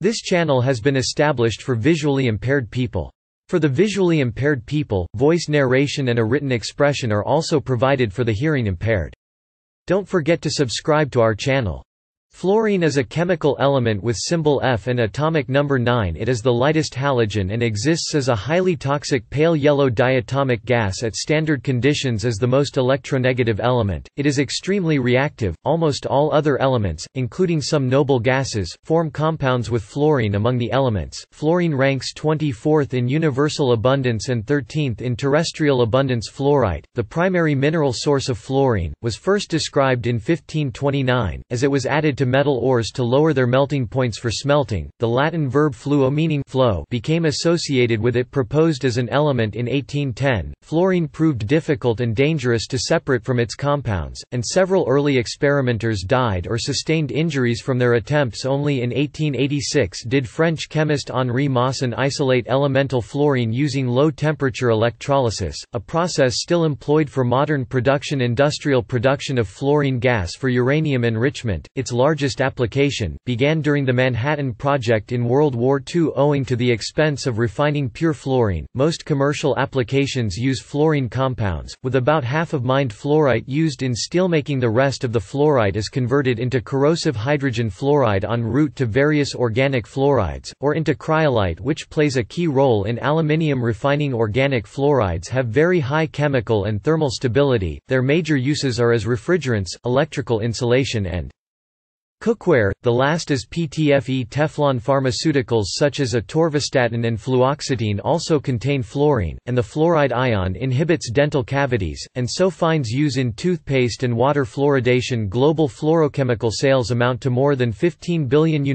This channel has been established for visually impaired people. For the visually impaired people, voice narration and a written expression are also provided for the hearing impaired. Don't forget to subscribe to our channel. Fluorine is a chemical element with symbol F and atomic number 9. It is the lightest halogen and exists as a highly toxic pale yellow diatomic gas at standard conditions as the most electronegative element. It is extremely reactive. Almost all other elements, including some noble gases, form compounds with fluorine among the elements. Fluorine ranks 24th in universal abundance and 13th in terrestrial abundance. Fluorite, the primary mineral source of fluorine, was first described in 1529, as it was added to metal ores to lower their melting points for smelting. The Latin verb fluo meaning flow became associated with it, proposed as an element in 1810. Fluorine proved difficult and dangerous to separate from its compounds, and several early experimenters died or sustained injuries from their attempts. Only in 1886 did French chemist Henri Moissan isolate elemental fluorine using low-temperature electrolysis, a process still employed for modern industrial production of fluorine gas for uranium enrichment. Its largest application began during the Manhattan Project in World War II. Owing to the expense of refining pure fluorine, most commercial applications use fluorine compounds, with about half of mined fluorite used in steelmaking. The rest of the fluorite is converted into corrosive hydrogen fluoride en route to various organic fluorides, or into cryolite, which plays a key role in aluminium refining. Organic fluorides have very high chemical and thermal stability. Their major uses are as refrigerants, electrical insulation and cookware. The last is PTFE. Teflon. Pharmaceuticals such as atorvastatin and fluoxetine also contain fluorine, and the fluoride ion inhibits dental cavities, and so finds use in toothpaste and water fluoridation. Global fluorochemical sales amount to more than $15 billion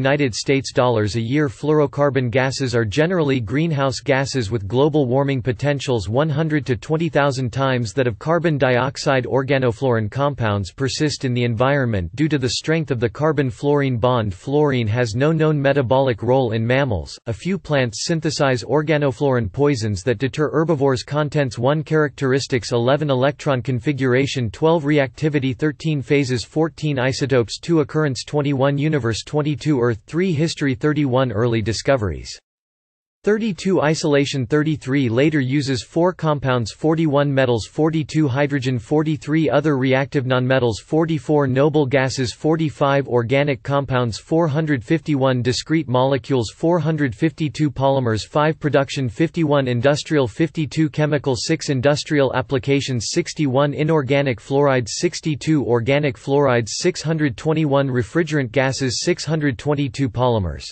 a year. Fluorocarbon gases are generally greenhouse gases with global warming potentials 100 to 20,000 times that of carbon dioxide. Organofluorine compounds persist in the environment due to the strength of the carbon-fluorine bond. Fluorine has no known metabolic role in mammals. A few plants synthesize organofluorine poisons that deter herbivores. Contents: 1 characteristics, 11 electron configuration, 12 reactivity, 13 phases, 14 isotopes, 2 occurrence, 21 universe, 22 Earth, 3 history, 31 early discoveries, 32 isolation, 33 later uses, 4 compounds, 41 metals, 42 hydrogen, 43 other reactive nonmetals, 44 noble gases, 45 organic compounds, 451 discrete molecules, 452 polymers, 5 production, 51 industrial, 52 chemical, 6 industrial applications, 61 inorganic fluorides, 62 organic fluorides, 621 refrigerant gases, 622 polymers,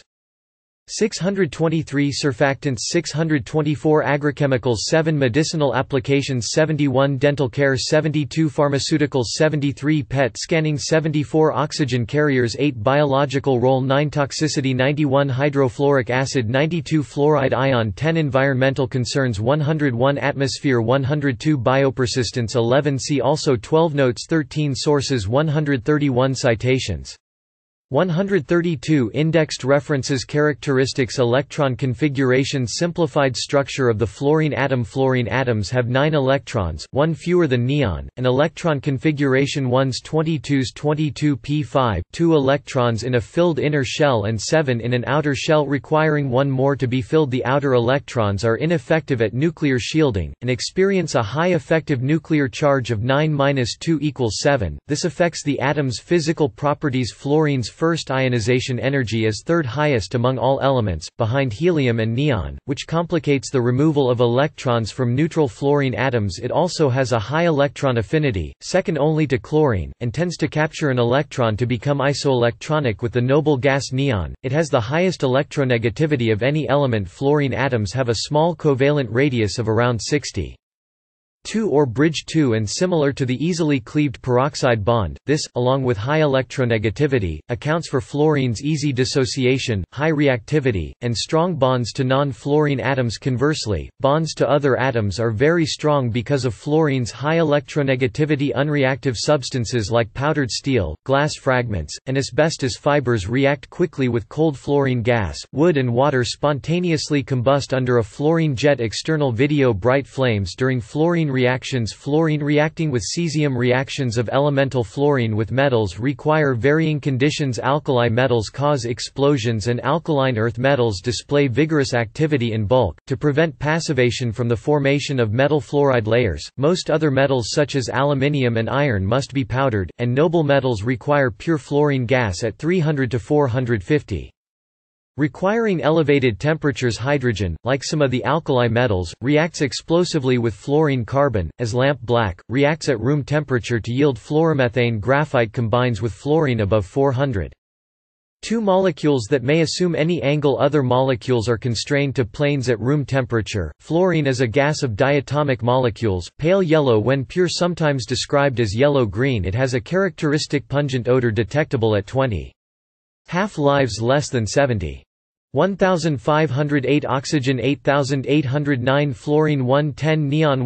623 surfactants, 624 agrochemicals, 7 medicinal applications, 71 dental care, 72 pharmaceuticals, 73 PET scanning, 74 oxygen carriers, 8 biological role, 9 toxicity, 91 hydrofluoric acid, 92 fluoride ion, 10 environmental concerns, 101 atmosphere, 102 biopersistence, 11 see also, 12 notes, 13 sources, 131 citations, 132 indexed references. Characteristics: electron configuration, simplified structure of the fluorine atom. Fluorine atoms have 9 electrons, 1 fewer than neon, an electron configuration 1s 22s 22p5, 2 electrons in a filled inner shell and 7 in an outer shell, requiring 1 more to be filled. The outer electrons are ineffective at nuclear shielding, and experience a high effective nuclear charge of 9-2 = 7. This affects the atom's physical properties. Fluorine's first ionization energy is third highest among all elements, behind helium and neon, which complicates the removal of electrons from neutral fluorine atoms. It also has a high electron affinity, second only to chlorine, and tends to capture an electron to become isoelectronic with the noble gas neon. It has the highest electronegativity of any element. Fluorine atoms have a small covalent radius of around 60. 2 or bridge 2 and similar to the easily cleaved peroxide bond. This, along with high electronegativity, accounts for fluorine's easy dissociation, high reactivity, and strong bonds to non-fluorine atoms. Conversely, bonds to other atoms are very strong because of fluorine's high electronegativity. Unreactive substances like powdered steel, glass fragments, and asbestos fibers react quickly with cold fluorine gas. Wood and water spontaneously combust under a fluorine jet. External video bright flames during fluorine reactions. Fluorine reacting with cesium. Reactions of elemental fluorine with metals require varying conditions. Alkali metals cause explosions and alkaline earth metals display vigorous activity in bulk, to prevent passivation from the formation of metal fluoride layers. Most other metals such as aluminium and iron must be powdered, and noble metals require pure fluorine gas at 300 to 450. Requiring elevated temperatures. Hydrogen, like some of the alkali metals, reacts explosively with fluorine. Carbon, as lamp black, reacts at room temperature to yield fluoromethane. Graphite combines with fluorine above 400. Two molecules that may assume any angle. Other molecules are constrained to planes at room temperature. Fluorine is a gas of diatomic molecules, pale yellow when pure, sometimes described as yellow-green. It has a characteristic pungent odor detectable at 20. Half-lives less than 70. 1508 oxygen, 8809 fluorine, 110 neon,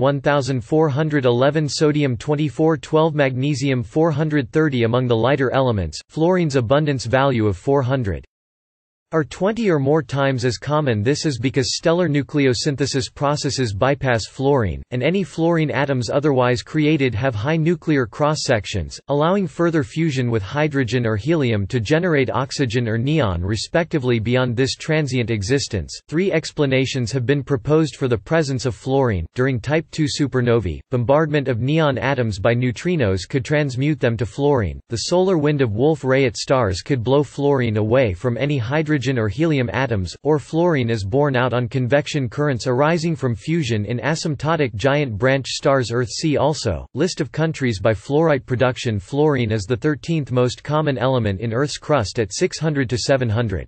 1411 sodium, 2412 magnesium, 430. Among the lighter elements, fluorine's abundance value of 400 are 20 or more times as common. This is because stellar nucleosynthesis processes bypass fluorine, and any fluorine atoms otherwise created have high nuclear cross-sections, allowing further fusion with hydrogen or helium to generate oxygen or neon respectively. Beyond this transient existence, three explanations have been proposed for the presence of fluorine. During Type II supernovae, bombardment of neon atoms by neutrinos could transmute them to fluorine. The solar wind of Wolf-Rayet stars could blow fluorine away from any hydrogen or helium atoms, or fluorine is borne out on convection currents arising from fusion in asymptotic giant branch stars. Earth. See also, List of countries by fluorite production. Fluorine is the 13th most common element in Earth's crust at 600 to 700.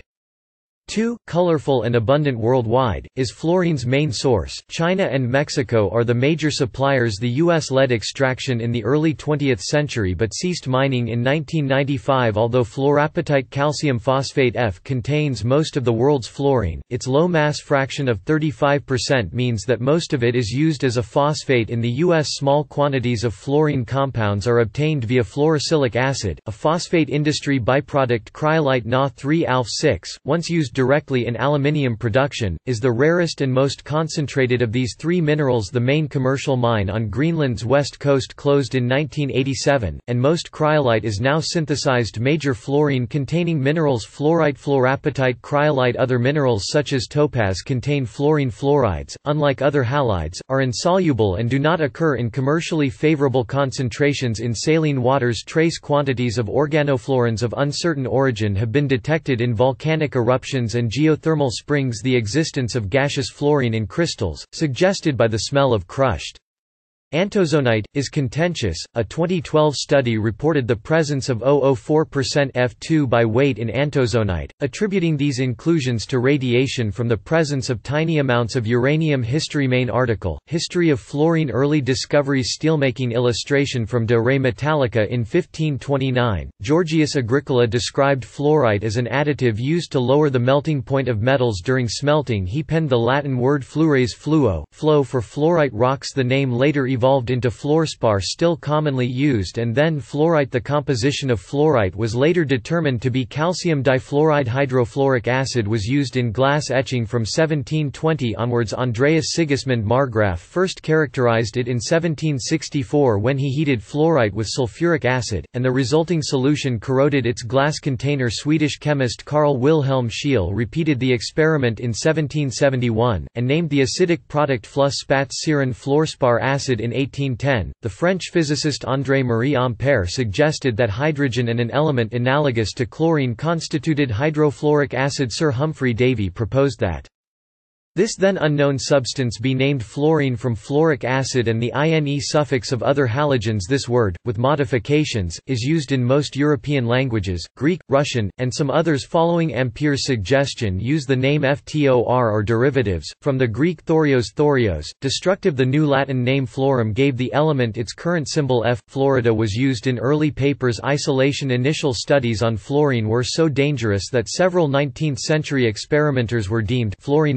2. Colorful and abundant worldwide, is fluorine's main source. China and Mexico are the major suppliers. The U.S. led extraction in the early 20th century but ceased mining in 1995. Although fluorapatite calcium phosphate F contains most of the world's fluorine, its low mass fraction of 35% means that most of it is used as a phosphate in the U.S. Small quantities of fluorine compounds are obtained via fluorosilicic acid, a phosphate industry byproduct. Cryolite Na3-alpha-6, once used directly in aluminium production, is the rarest and most concentrated of these three minerals. The main commercial mine on Greenland's west coast closed in 1987, and most cryolite is now synthesized. Major fluorine-containing minerals: fluorite, fluorapatite, cryolite. Other minerals such as topaz contain fluorine. Fluorides, unlike other halides, are insoluble and do not occur in commercially favorable concentrations in saline waters. Trace quantities of organofluorines of uncertain origin have been detected in volcanic eruptions and geothermal springs. The existence of gaseous fluorine in crystals, suggested by the smell of crushed antozonite, is contentious. A 2012 study reported the presence of 0.004% F2 by weight in antozonite, attributing these inclusions to radiation from the presence of tiny amounts of uranium. History. Main article, History of Fluorine. Early discoveries. Steelmaking. Illustration from De Re Metallica. In 1529, Georgius Agricola described fluorite as an additive used to lower the melting point of metals during smelting. He penned the Latin word fluores, fluo, flow, for fluorite rocks. The name later evolved into fluorspar, still commonly used, and then fluorite. The composition of fluorite was later determined to be calcium difluoride. Hydrofluoric acid was used in glass etching from 1720 onwards. Andreas Sigismund Marggraf first characterized it in 1764 when he heated fluorite with sulfuric acid, and the resulting solution corroded its glass container. Swedish chemist Carl Wilhelm Scheele repeated the experiment in 1771, and named the acidic product fluss-spatz-serin fluorspar acid in 1810. The French physicist André-Marie Ampère suggested that hydrogen and an element analogous to chlorine constituted hydrofluoric acid. Sir Humphrey Davy proposed that this then unknown substance be named fluorine from fluoric acid and the -ine suffix of other halogens. This word, with modifications, is used in most European languages. Greek, Russian, and some others following Ampere's suggestion use the name FTOR or derivatives, from the Greek thorios thorios, destructive. The new Latin name fluorum gave the element its current symbol F. Florida was used in early papers. Isolation. Initial studies on fluorine were so dangerous that several 19th-century experimenters were deemed fluorine martyrs.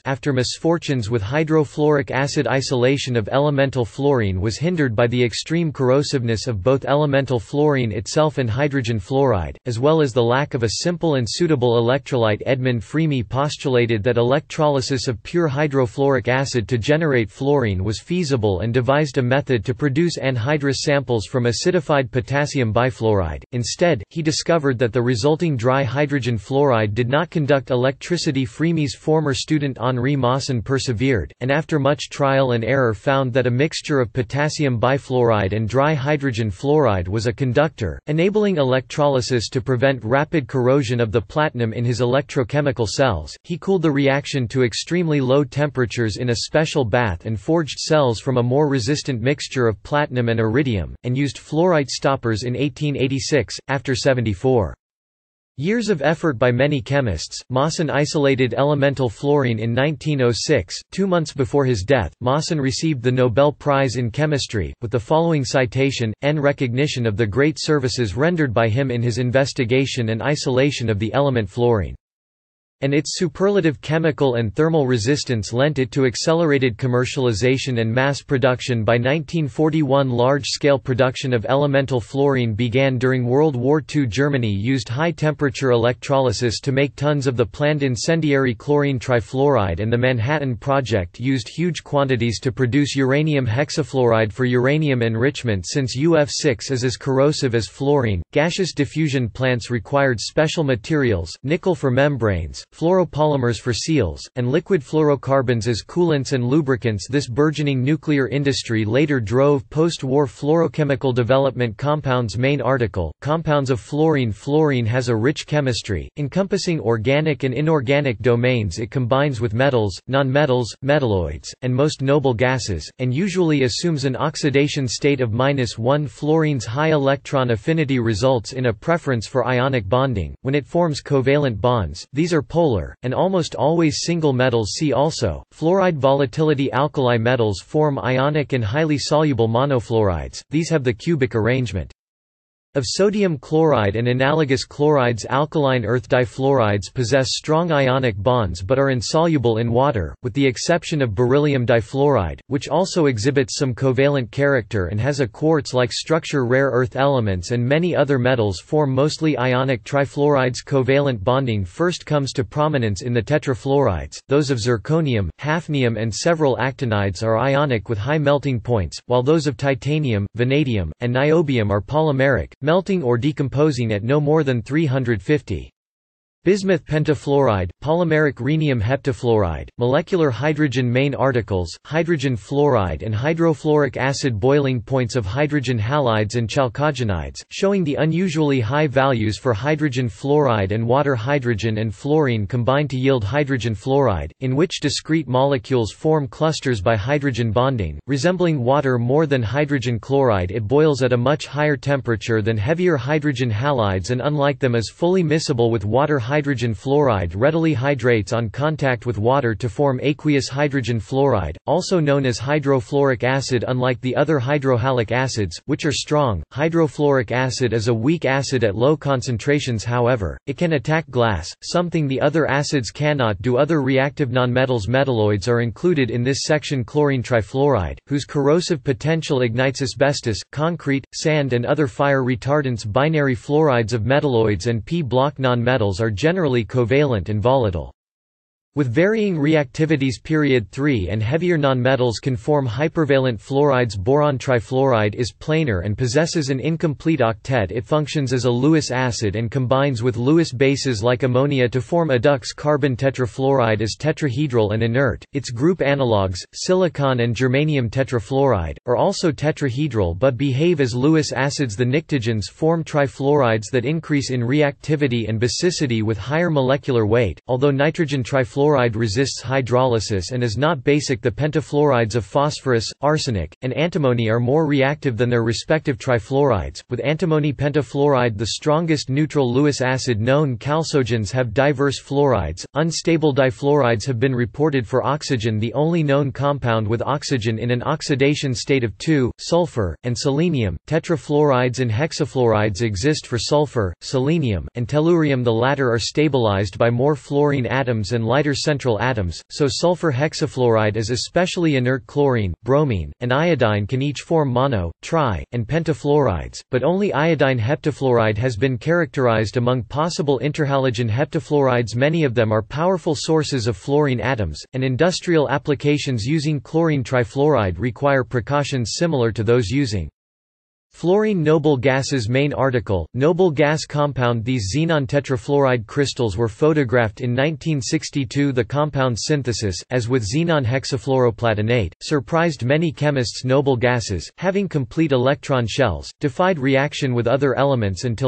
after misfortunes with hydrofluoric acid. Isolation of elemental fluorine was hindered by the extreme corrosiveness of both elemental fluorine itself and hydrogen fluoride, as well as the lack of a simple and suitable electrolyte. Edmund Freemy postulated that electrolysis of pure hydrofluoric acid to generate fluorine was feasible and devised a method to produce anhydrous samples from acidified potassium bifluoride. Instead, he discovered that the resulting dry hydrogen fluoride did not conduct electricity. Freemy's former student Henri Moissan persevered, and after much trial and error found that a mixture of potassium bifluoride and dry hydrogen fluoride was a conductor, enabling electrolysis to prevent rapid corrosion of the platinum in his electrochemical cells. He cooled the reaction to extremely low temperatures in a special bath and forged cells from a more resistant mixture of platinum and iridium, and used fluorite stoppers in 1886, after 74 years of effort by many chemists. Moissan isolated elemental fluorine in 1906, 2 months before his death. Moissan received the Nobel Prize in Chemistry, with the following citation, "en recognition of the great services rendered by him in his investigation and isolation of the element fluorine. And its superlative chemical and thermal resistance lent it to accelerated commercialization and mass production." By 1941, large-scale production of elemental fluorine began. During World War II, Germany used high-temperature electrolysis to make tons of the planned incendiary chlorine trifluoride, and the Manhattan Project used huge quantities to produce uranium hexafluoride for uranium enrichment. Since UF6 is as corrosive as fluorine, gaseous diffusion plants required special materials, nickel for membranes, fluoropolymers for seals, and liquid fluorocarbons as coolants and lubricants. This burgeoning nuclear industry later drove post-war fluorochemical development. Compounds. Main article, Compounds of fluorine. Fluorine has a rich chemistry, encompassing organic and inorganic domains. It combines with metals, nonmetals, metalloids, and most noble gases, and usually assumes an oxidation state of -1. Fluorine's high electron affinity results in a preference for ionic bonding. When it forms covalent bonds, these are polar, and almost always single metals. See also, fluoride volatility. Alkali metals form ionic and highly soluble monofluorides, these have the cubic arrangement of sodium chloride and analogous chlorides. Alkaline earth difluorides possess strong ionic bonds but are insoluble in water, with the exception of beryllium difluoride, which also exhibits some covalent character and has a quartz-like structure. Rare earth elements and many other metals form mostly ionic trifluorides. Covalent bonding first comes to prominence in the tetrafluorides. Those of zirconium, hafnium and several actinides are ionic with high melting points, while those of titanium, vanadium, and niobium are polymeric, melting or decomposing at no more than 350. Bismuth pentafluoride, polymeric rhenium heptafluoride, molecular hydrogen. Main articles, hydrogen fluoride and hydrofluoric acid. Boiling points of hydrogen halides and chalcogenides, showing the unusually high values for hydrogen fluoride and water. Hydrogen and fluorine combine to yield hydrogen fluoride, in which discrete molecules form clusters by hydrogen bonding, resembling water more than hydrogen chloride. It boils at a much higher temperature than heavier hydrogen halides and unlike them is fully miscible with water. Hydrogen fluoride readily hydrates on contact with water to form aqueous hydrogen fluoride, also known as hydrofluoric acid. Unlike the other hydrohalic acids, which are strong, hydrofluoric acid is a weak acid at low concentrations. However, it can attack glass, something the other acids cannot do. Other reactive nonmetals. Metalloids are included in this section. Chlorine trifluoride, whose corrosive potential ignites asbestos, concrete, sand and other fire retardants. Binary fluorides of metalloids and p-block nonmetals are generally covalent and volatile. With varying reactivities. Period 3 and heavier nonmetals can form hypervalent fluorides. Boron trifluoride is planar and possesses an incomplete octet. It functions as a Lewis acid and combines with Lewis bases like ammonia to form adducts. Carbon tetrafluoride is tetrahedral and inert. Its group analogues, silicon and germanium tetrafluoride, are also tetrahedral but behave as Lewis acids. The pnictogens form trifluorides that increase in reactivity and basicity with higher molecular weight, although nitrogen trifluoride resists hydrolysis and is not basic. The pentafluorides of phosphorus, arsenic, and antimony are more reactive than their respective trifluorides, with antimony pentafluoride the strongest neutral Lewis acid known. Chalcogens have diverse fluorides. Unstable difluorides have been reported for oxygen, the only known compound with oxygen in an oxidation state of 2, sulfur, and selenium. Tetrafluorides and hexafluorides exist for sulfur, selenium, and tellurium. The latter are stabilized by more fluorine atoms and lighter lighter central atoms, so sulfur hexafluoride is especially inert. Chlorine, bromine, and iodine can each form mono, tri, and pentafluorides, but only iodine heptafluoride has been characterized among possible interhalogen heptafluorides. Many of them are powerful sources of fluorine atoms, and industrial applications using chlorine trifluoride require precautions similar to those using fluorine. Noble gases. Main article, Noble gas compound. These xenon tetrafluoride crystals were photographed in 1962. The compound synthesis, as with xenon hexafluoroplatinate, surprised many chemists. Noble gases, having complete electron shells, defied reaction with other elements until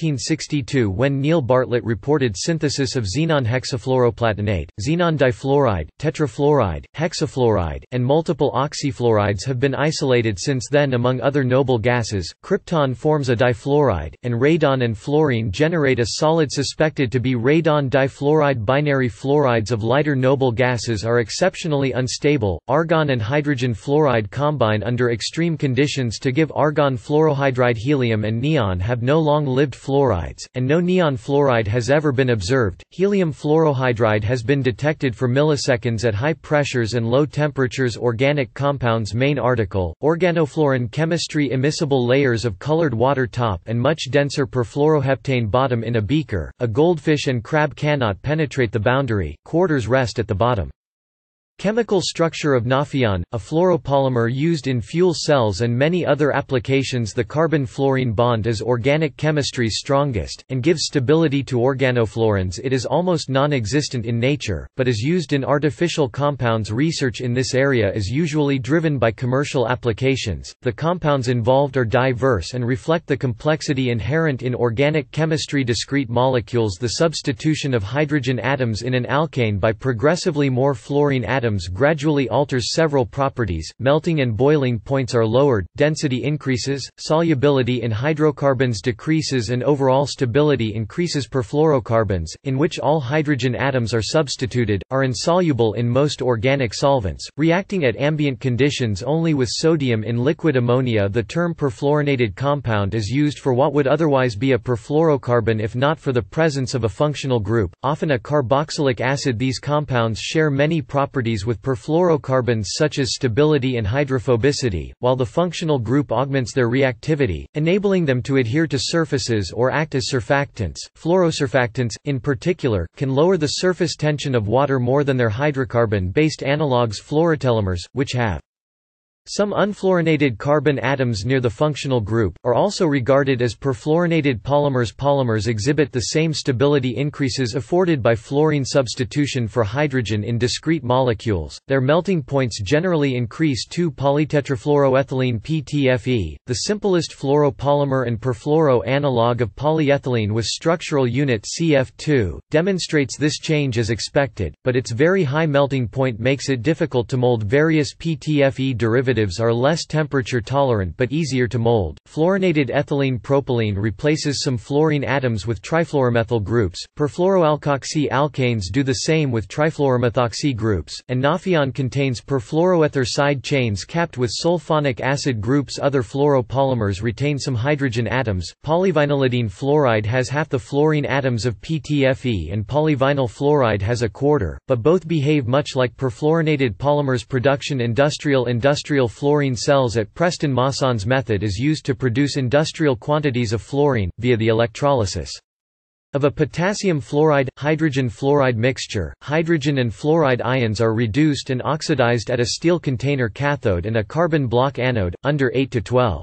1962 when Neil Bartlett reported synthesis of xenon hexafluoroplatinate. Xenon difluoride, tetrafluoride, hexafluoride, and multiple oxyfluorides have been isolated since then. Among other noble gases, krypton forms a difluoride, and radon and fluorine generate a solid suspected to be radon difluoride. Binary fluorides of lighter noble gases are exceptionally unstable. Argon and hydrogen fluoride combine under extreme conditions to give argon fluorohydride. Helium and neon have no long-lived fluorides, and no neon fluoride has ever been observed. Helium fluorohydride has been detected for milliseconds at high pressures and low temperatures. Organic compounds. Main article, organofluorine chemistry. Immiscible layers of colored water top and much denser perfluoroheptane bottom. In a beaker, a goldfish and crab cannot penetrate the boundary, quarters rest at the bottom. Chemical structure of naphthalene, a fluoropolymer used in fuel cells and many other applications. The carbon-fluorine bond is organic chemistry's strongest, and gives stability to organofluorines. It is almost non-existent in nature, but is used in artificial compounds. Research in this area is usually driven by commercial applications. The compounds involved are diverse and reflect the complexity inherent in organic chemistry. Discrete molecules. The substitution of hydrogen atoms in an alkane by progressively more fluorine atoms gradually alters several properties. Melting and boiling points are lowered, density increases, solubility in hydrocarbons decreases, and overall stability increases. Perfluorocarbons, in which all hydrogen atoms are substituted, are insoluble in most organic solvents, reacting at ambient conditions only with sodium in liquid ammonia. The term perfluorinated compound is used for what would otherwise be a perfluorocarbon if not for the presence of a functional group, often a carboxylic acid. These compounds share many properties with perfluorocarbons such as stability and hydrophobicity, while the functional group augments their reactivity, enabling them to adhere to surfaces or act as surfactants. Fluorosurfactants, in particular, can lower the surface tension of water more than their hydrocarbon-based analogues fluorotelomers, which have some unfluorinated carbon atoms near the functional group, are also regarded as perfluorinated polymers. Polymers exhibit the same stability increases afforded by fluorine substitution for hydrogen in discrete molecules. Their melting points generally increase. 2-polytetrafluoroethylene PTFE, the simplest fluoropolymer and perfluoro analog of polyethylene with structural unit CF2, demonstrates this change as expected, but its very high melting point makes it difficult to mold. Various PTFE derivatives are less temperature tolerant but easier to mold. Fluorinated ethylene propylene replaces some fluorine atoms with trifluoromethyl groups. Perfluoroalkoxy alkanes do the same with trifluoromethoxy groups, and naphthalene contains perfluoroether side chains capped with sulfonic acid groups. Other fluoropolymers retain some hydrogen atoms. Polyvinylidene fluoride has half the fluorine atoms of PTFE and polyvinyl fluoride has a quarter, but both behave much like perfluorinated polymers. Production. Industrial fluorine cells at Preston-Masson's method is used to produce industrial quantities of fluorine, via the electrolysis of a potassium fluoride-hydrogen fluoride mixture. Hydrogen and fluoride ions are reduced and oxidized at a steel container cathode and a carbon block anode, under 8 to 12.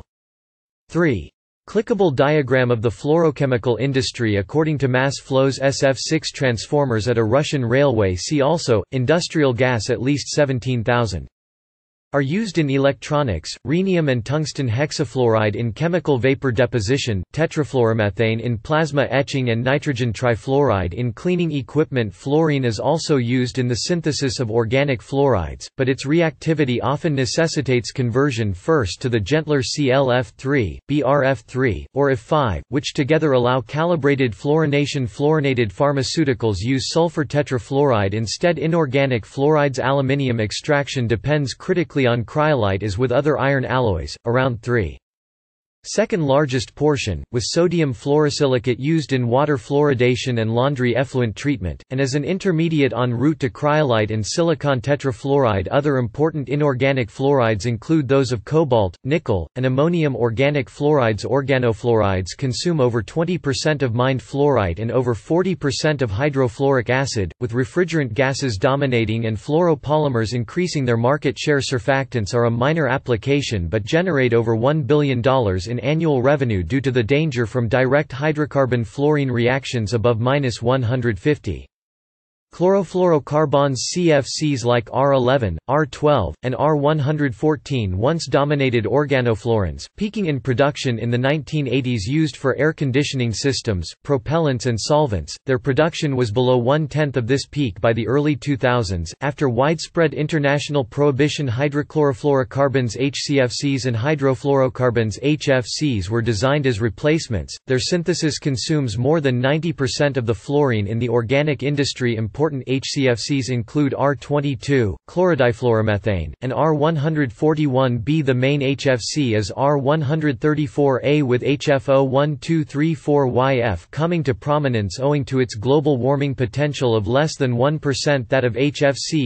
3. Clickable diagram of the fluorochemical industry according to mass flows. SF6 transformers at a Russian railway. See also, industrial gas. At least 17,000 are used in electronics, rhenium and tungsten hexafluoride in chemical vapor deposition, tetrafluoromethane in plasma etching, and nitrogen trifluoride in cleaning equipment. Fluorine is also used in the synthesis of organic fluorides, but its reactivity often necessitates conversion first to the gentler ClF3, BrF3, or If5, which together allow calibrated fluorination. Fluorinated pharmaceuticals use sulfur tetrafluoride instead. Inorganic fluorides. Aluminium extraction depends critically on cryolite as with other iron alloys, around 3. Second largest portion, with sodium fluorosilicate used in water fluoridation and laundry effluent treatment, and as an intermediate en route to cryolite and silicon tetrafluoride. Other important inorganic fluorides include those of cobalt, nickel, and ammonium. Organic fluorides. Organofluorides consume over 20% of mined fluorite and over 40% of hydrofluoric acid, with refrigerant gases dominating and fluoropolymers increasing their market share. Surfactants are a minor application but generate over $1 billion in annual revenue due to the danger from direct hydrocarbon-fluorine reactions above -150. Chlorofluorocarbons CFCs like R11, R12, and R114 once dominated organofluorins, peaking in production in the 1980s. Used for air conditioning systems, propellants and solvents. Their production was below 1/10 of this peak by the early 2000s, after widespread international prohibition. Hydrochlorofluorocarbons HCFCs and hydrofluorocarbons HFCs were designed as replacements. Their synthesis consumes more than 90% of the fluorine in the organic industry. Important HCFCs include R22, chlorodifluoromethane, and R141B. The main HFC is R134A, with HFO1234YF coming to prominence owing to its global warming potential of less than 1%. That of HFC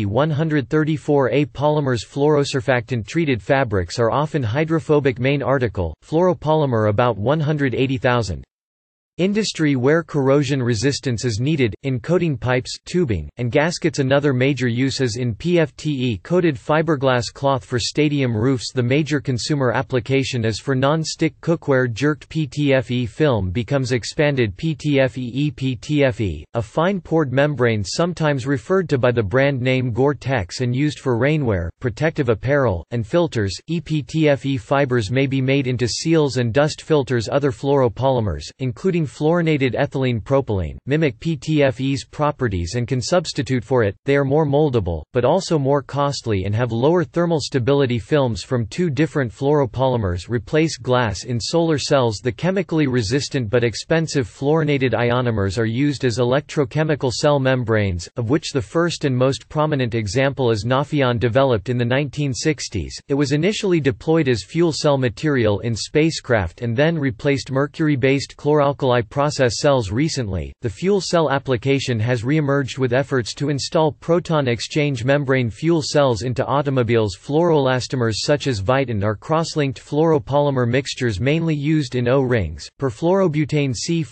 134A. Polymers. Fluorosurfactant treated fabrics are often hydrophobic. Main article, fluoropolymer. About 180,000. Industry where corrosion resistance is needed, in coating pipes, tubing, and gaskets. Another major use is in PFTE-coated fiberglass cloth for stadium roofs. The major consumer application is for non-stick cookware. Jerked PTFE film becomes expanded PTFE. EPTFE, a fine-pored membrane sometimes referred to by the brand name Gore-Tex and used for rainwear, protective apparel, and filters. EPTFE fibers may be made into seals and dust filters. Other fluoropolymers, including fluorinated ethylene propylene, mimic PTFE's properties and can substitute for it. They are more moldable, but also more costly and have lower thermal stability. Films from two different fluoropolymers replace glass in solar cells. The chemically resistant but expensive fluorinated ionomers are used as electrochemical cell membranes, of which the first and most prominent example is Nafion, developed in the 1960s. It was initially deployed as fuel cell material in spacecraft and then replaced mercury-based chloralkali process cells. Recently, the fuel cell application has re-emerged with efforts to install proton exchange membrane fuel cells into automobiles. Fluoroelastomers such as Viton are cross-linked fluoropolymer mixtures mainly used in O-rings. Perfluorobutane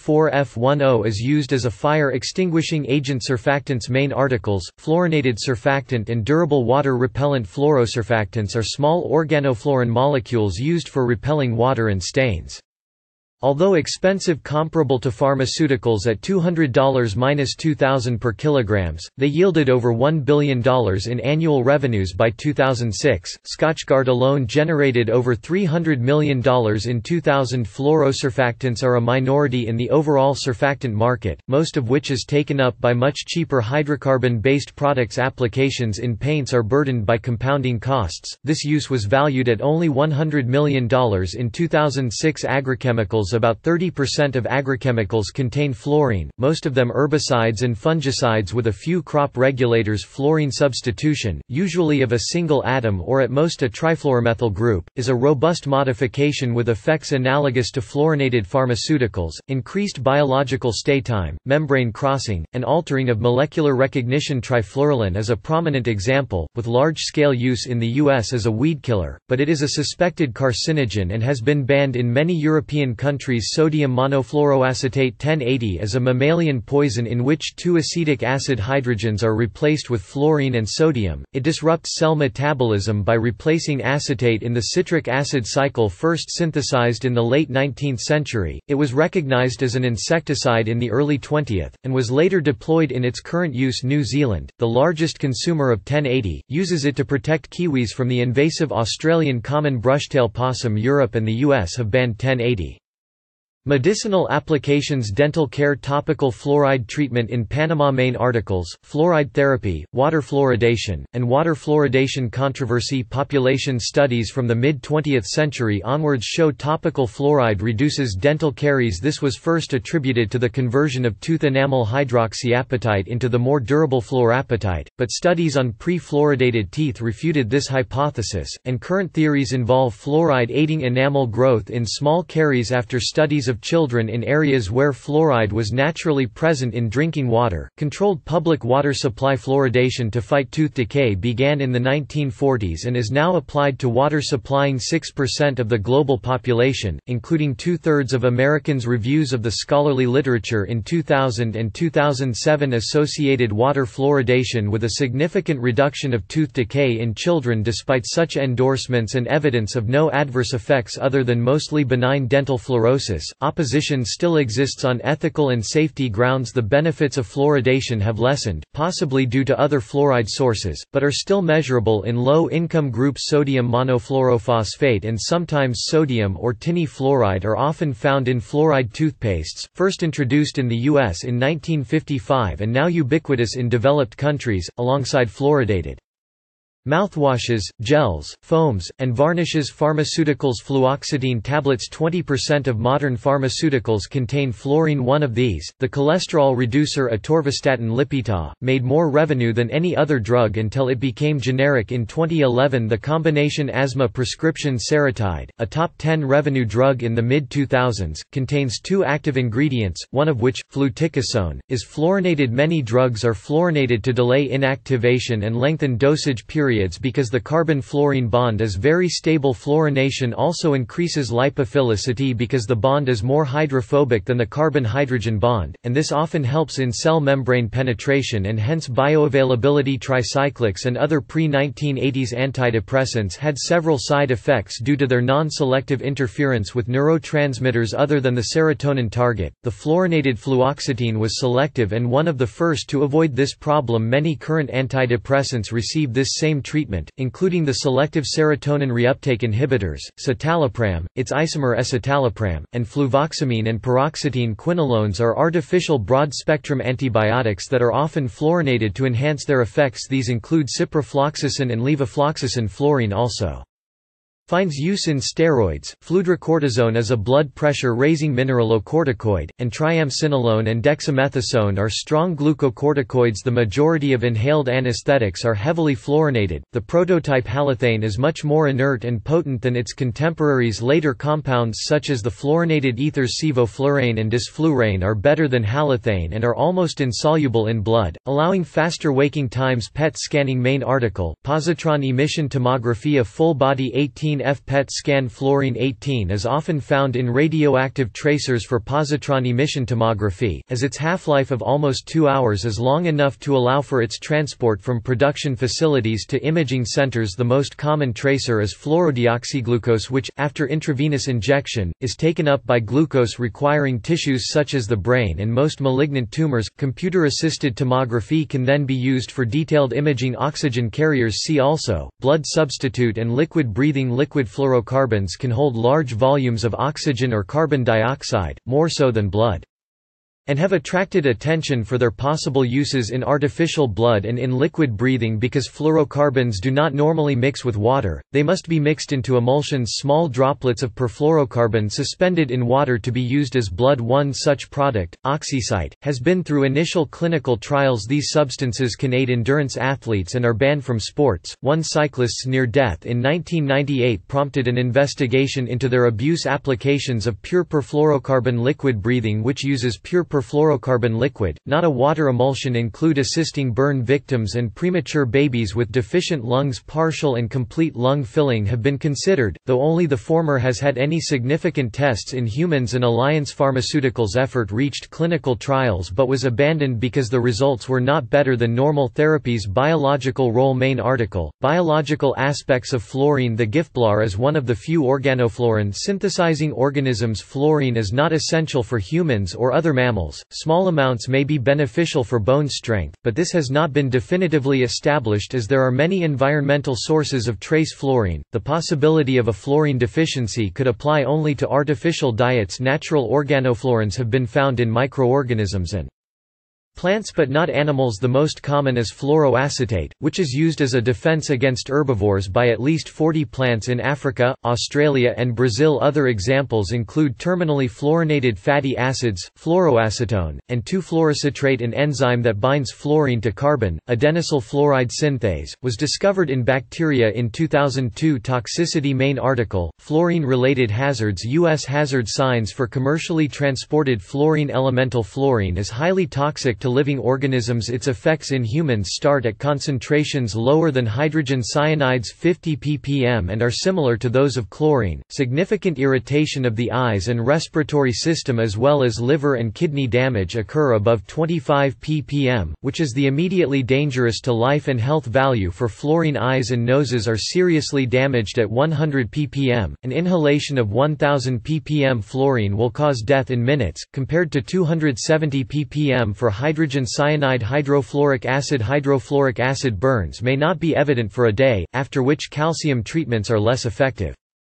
C4F10 is used as a fire extinguishing agent. Surfactants. Main articles, fluorinated surfactant and durable water repellent. Fluorosurfactants are small organofluorine molecules used for repelling water and stains. Although expensive, comparable to pharmaceuticals at $200–2,000 per kilograms, they yielded over $1 billion in annual revenues by 2006. Scotchgard alone generated over $300 million in 2000. Fluorosurfactants are a minority in the overall surfactant market, most of which is taken up by much cheaper hydrocarbon-based products. Applications in paints are burdened by compounding costs. This use was valued at only $100 million in 2006. Agrochemicals. About 30% of agrochemicals contain fluorine, most of them herbicides and fungicides with a few crop regulators. Fluorine substitution, usually of a single atom or at most a trifluoromethyl group, is a robust modification with effects analogous to fluorinated pharmaceuticals, increased biological stay time, membrane crossing, and altering of molecular recognition. Trifluralin is a prominent example, with large-scale use in the U.S. as a weed killer, but it is a suspected carcinogen and has been banned in many European countries. Sodium monofluoroacetate 1080 is a mammalian poison in which two acetic acid hydrogens are replaced with fluorine and sodium. It disrupts cell metabolism by replacing acetate in the citric acid cycle. First synthesized in the late 19th century, it was recognized as an insecticide in the early 20th, and was later deployed in its current use. New Zealand, the largest consumer of 1080, uses it to protect kiwis from the invasive Australian common brushtail possum. Europe and the US have banned 1080. Medicinal applications. Dental care. Topical fluoride treatment in Panama. Main articles: fluoride therapy, water fluoridation, and water fluoridation controversy. Population studies from the mid-20th century onwards show topical fluoride reduces dental caries. This was first attributed to the conversion of tooth enamel hydroxyapatite into the more durable fluorapatite, but studies on pre-fluoridated teeth refuted this hypothesis, and current theories involve fluoride aiding enamel growth in small caries. After studies of children in areas where fluoride was naturally present in drinking water, controlled public water supply fluoridation to fight tooth decay began in the 1940s and is now applied to water supplying 6% of the global population, including two-thirds of Americans. Reviews of the scholarly literature in 2000 and 2007 associated water fluoridation with a significant reduction of tooth decay in children. Despite such endorsements and evidence of no adverse effects other than mostly benign dental fluorosis, opposition still exists on ethical and safety grounds. The benefits of fluoridation have lessened, possibly due to other fluoride sources, but are still measurable in low-income groups. Sodium monofluorophosphate and sometimes sodium or tinny fluoride are often found in fluoride toothpastes, first introduced in the U.S. in 1955 and now ubiquitous in developed countries, alongside fluoridated mouthwashes, gels, foams, and varnishes. Pharmaceuticals. Fluoxetine tablets. 20% of modern pharmaceuticals contain fluorine. One of these, the cholesterol reducer atorvastatin Lipitor, made more revenue than any other drug until it became generic in 2011. The combination asthma prescription Seretide, a top 10 revenue drug in the mid-2000s, contains two active ingredients, one of which, fluticasone, is fluorinated. Many drugs are fluorinated to delay inactivation and lengthen dosage periods because the carbon-fluorine bond is very stable. Fluorination also increases lipophilicity because the bond is more hydrophobic than the carbon-hydrogen bond, and this often helps in cell membrane penetration and hence bioavailability. Tricyclics and other pre-1980s antidepressants had several side effects due to their non-selective interference with neurotransmitters other than the serotonin target. The fluorinated fluoxetine was selective and one of the first to avoid this problem. Many current antidepressants receive this same treatment, including the selective serotonin reuptake inhibitors, citalopram, its isomer escitalopram, and fluvoxamine and paroxetine. Quinolones are artificial broad-spectrum antibiotics that are often fluorinated to enhance their effects. These include ciprofloxacin and levofloxacin. Fluorine also finds use in steroids. Fludrocortisone is a blood pressure-raising mineralocorticoid, and triamcinolone and dexamethasone are strong glucocorticoids. The majority of inhaled anesthetics are heavily fluorinated. The prototype halothane is much more inert and potent than its contemporaries. Later compounds such as the fluorinated ethers sevoflurane and disflurane are better than halothane and are almost insoluble in blood, allowing faster waking times. PET scanning. Main article: positron emission tomography. A full-body 18F PET scan. Fluorine 18 is often found in radioactive tracers for positron emission tomography, as its half-life of almost 2 hours is long enough to allow for its transport from production facilities to imaging centers. The most common tracer is fluorodeoxyglucose, which, after intravenous injection, is taken up by glucose requiring tissues such as the brain and most malignant tumors. Computer-assisted tomography can then be used for detailed imaging. Oxygen carriers. See also, blood substitute and liquid breathing. Liquid fluorocarbons can hold large volumes of oxygen or carbon dioxide, more so than blood, and have attracted attention for their possible uses in artificial blood and in liquid breathing. Because fluorocarbons do not normally mix with water, they must be mixed into emulsions. Small droplets of perfluorocarbon suspended in water to be used as blood. One such product, Oxycyte, has been through initial clinical trials. These substances can aid endurance athletes and are banned from sports. One cyclist's near death in 1998 prompted an investigation into their abuse. Applications of pure perfluorocarbon. Liquid breathing, which uses pure perfluorocarbon liquid, not a water emulsion, include assisting burn victims and premature babies with deficient lungs. Partial and complete lung filling have been considered, though only the former has had any significant tests in humans. An Alliance Pharmaceuticals effort reached clinical trials but was abandoned because the results were not better than normal therapies. Biological role. Main article: biological aspects of fluorine. The Giftblar is one of the few organofluorine synthesizing organisms. Fluorine is not essential for humans or other mammals, animals. Small amounts may be beneficial for bone strength, but this has not been definitively established as there are many environmental sources of trace fluorine. The possibility of a fluorine deficiency could apply only to artificial diets. Natural organofluorines have been found in microorganisms and plants but not animals. The most common is fluoroacetate, which is used as a defense against herbivores by at least 40 plants in Africa, Australia and Brazil. Other examples include terminally fluorinated fatty acids, fluoroacetone, and 2-fluorocitrate, an enzyme that binds fluorine to carbon. Adenosyl fluoride synthase was discovered in bacteria in 2002. Toxicity main article, Fluorine-related hazards. U.S. hazard signs for commercially transported fluorine. Elemental fluorine is highly toxic to living organisms. Its effects in humans start at concentrations lower than hydrogen cyanide's 50 ppm and are similar to those of chlorine. Significant irritation of the eyes and respiratory system as well as liver and kidney damage occur above 25 ppm, which is the immediately dangerous to life and health value for fluorine. Eyes and noses are seriously damaged at 100 ppm. An inhalation of 1000 ppm fluorine will cause death in minutes, compared to 270 ppm for hydrogen cyanide. Hydrofluoric acid burns may not be evident for a day, after which calcium treatments are less effective.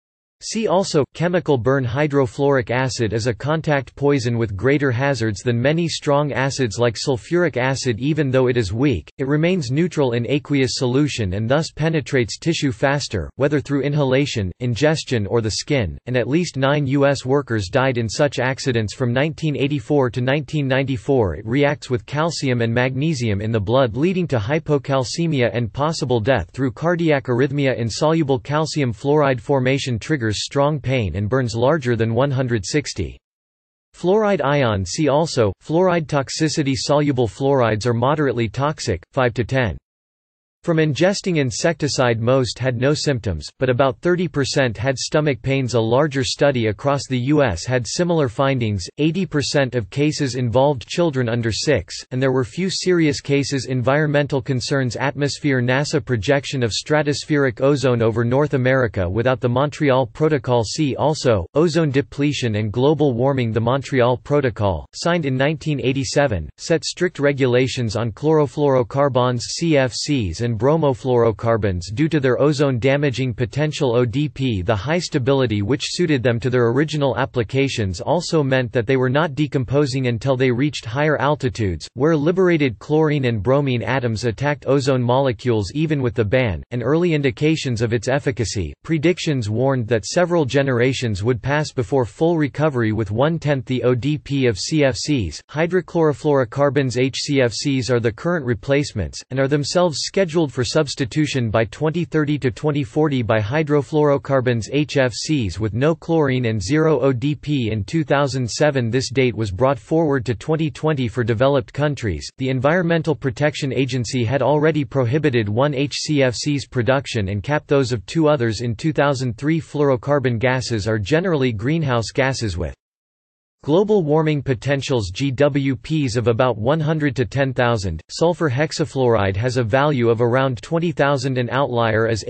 See also, chemical burn. Hydrofluoric acid is a contact poison with greater hazards than many strong acids like sulfuric acid. Even though it is weak, it remains neutral in aqueous solution and thus penetrates tissue faster, whether through inhalation, ingestion or the skin, and at least 9 U.S. workers died in such accidents from 1984 to 1994. It reacts with calcium and magnesium in the blood, leading to hypocalcemia and possible death through cardiac arrhythmia. Insoluble calcium fluoride formation triggers strong pain and burns larger than 160. Fluoride ion. See also, fluoride toxicity. Soluble fluorides are moderately toxic, 5 to 10. From ingesting insecticide most had no symptoms, but about 30% had stomach pains. A larger study across the U.S. had similar findings. 80% of cases involved children under 6, and there were few serious cases. Environmental concerns. Atmosphere. NASA projection of stratospheric ozone over North America without the Montreal Protocol. See also, ozone depletion and global warming. The Montreal Protocol, signed in 1987, set strict regulations on chlorofluorocarbons CFCs and bromofluorocarbons due to their ozone-damaging potential. ODP. The high stability which suited them to their original applications also meant that they were not decomposing until they reached higher altitudes, where liberated chlorine and bromine atoms attacked ozone molecules. Even with the ban, and early indications of its efficacy, predictions warned that several generations would pass before full recovery with 1/10 the ODP of CFCs. Hydrochlorofluorocarbons HCFCs are the current replacements, and are themselves scheduled for substitution by 2030 to 2040 by hydrofluorocarbons HFCs with no chlorine and zero ODP. In 2007 this date was brought forward to 2020 for developed countries. The Environmental Protection Agency had already prohibited one HCFC's production and capped those of 2 others in 2003. Fluorocarbon gases are generally greenhouse gases with global warming potentials GWPs of about 100 to 10,000. Sulfur hexafluoride has a value of around 20,000. An outlier is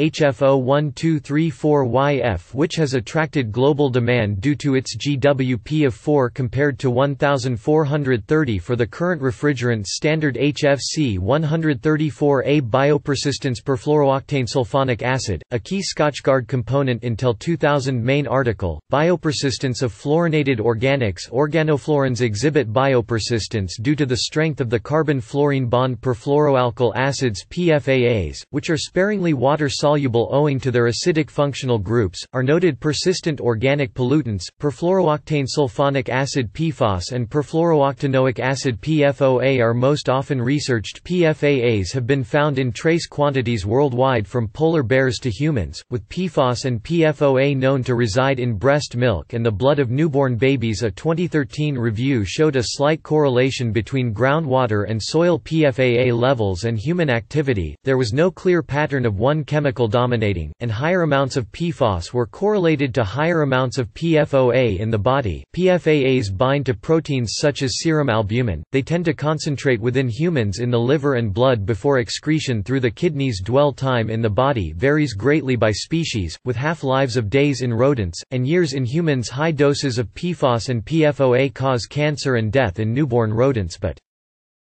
HFO1234YF, which has attracted global demand due to its GWP of 4 compared to 1,430 for the current refrigerant standard HFC 134A. Biopersistence. Perfluorooctane sulfonic acid, a key Scotchgard component until 2000. Main article, Biopersistence of fluorinated organics. Organofluorines exhibit biopersistence due to the strength of the carbon-fluorine bond. Perfluoroalkyl acids PFAAs, which are sparingly water-soluble owing to their acidic functional groups, are noted persistent organic pollutants. Perfluorooctane sulfonic acid PFOS and perfluorooctanoic acid PFOA are most often researched. PFAAs have been found in trace quantities worldwide from polar bears to humans, with PFOS and PFOA known to reside in breast milk and the blood of newborn babies. A 2013 review showed a slight correlation between groundwater and soil PFAA levels and human activity. There was no clear pattern of one chemical dominating, and higher amounts of PFOS were correlated to higher amounts of PFOA in the body. PFAAs bind to proteins such as serum albumin. They tend to concentrate within humans in the liver and blood before excretion through the kidneys. Dwell time in the body varies greatly by species, with half-lives of days in rodents, and years in humans. High doses of PFOS and PFOA cause cancer and death in newborn rodents but